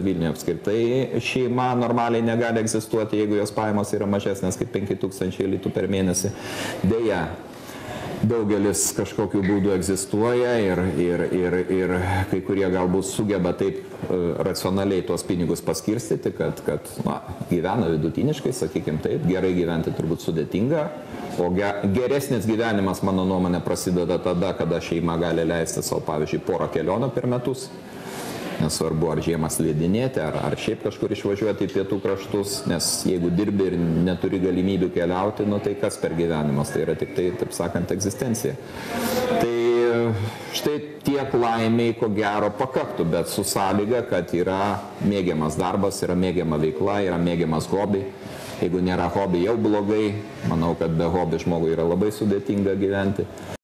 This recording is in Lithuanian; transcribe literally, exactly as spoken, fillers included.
Vilniuje apskritai šeima normaliai negali egzistuoti, jeigu jos pajamos yra mažesnės kaip penki tūkstančiai litų per mėnesį. Deja, daugelis kažkokiu būdu egzistuoja ir, ir, ir, ir kai kurie galbūt sugeba taip racionaliai tuos pinigus paskirstyti, kad, kad na, gyvena vidutiniškai, sakykime taip, gerai gyventi turbūt sudėtinga, o ge, geresnis gyvenimas, mano nuomonė, prasideda tada, kada šeima gali leisti savo, pavyzdžiui, porą kelionių per metus. Nesvarbu, ar žiemą slidinėti, ar, ar šiaip kažkur išvažiuoti į pietų kraštus, nes jeigu dirbi ir neturi galimybių keliauti, nu tai kas per gyvenimas, tai yra tik tai, taip sakant, egzistencija. Tai štai tiek laimiai, ko gero, pakaktų, bet su sąlyga, kad yra mėgiamas darbas, yra mėgiama veikla, yra mėgiamas hobi. Jeigu nėra hobi, jau blogai, manau, kad be hobi žmogui yra labai sudėtinga gyventi.